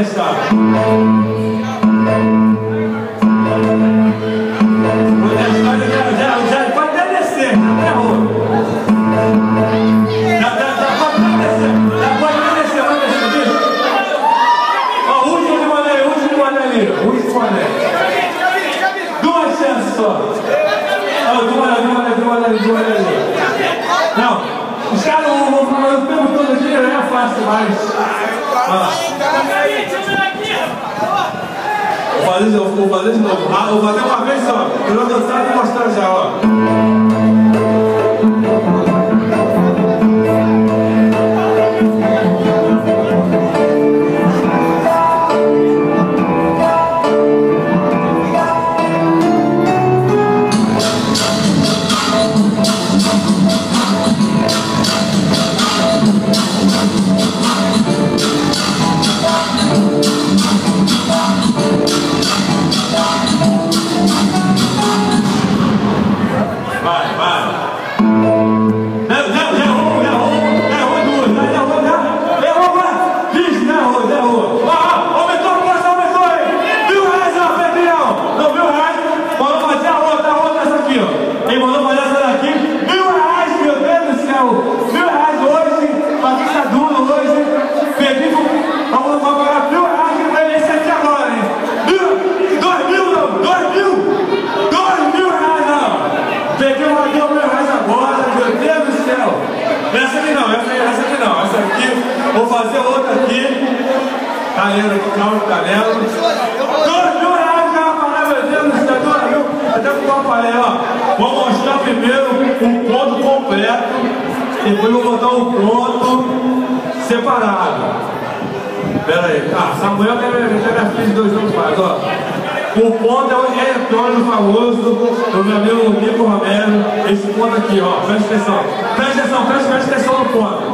deixar. Já pode até descer, até rua. Já pode até descer. Já pode até descer, vai descer, bicho. Ó, último de mané ali. Último mané. Duas chances só. Ó, de mané ali. Não, os caras vão falar o tempo todo aqui, é fácil, mas... Olha lá. Vou fazer de novo. Vou fazer uma vez só. Eu vou dançar e vou mostrar já, ó. Vou fazer outra aqui. Calhando aqui, calma, calhando. R$2.000 já, meu Deus do céu, R$2.000. Até porque eu falei, ó. Vou mostrar primeiro o ponto completo. Depois vou botar o ponto separado. Pera aí. Ah, Samuel tem a filha de 2 anos mais, ó. O ponto é o eletrônico famoso do meu amigo Nico Romero. Esse ponto aqui, ó. Presta atenção. Presta atenção no ponto.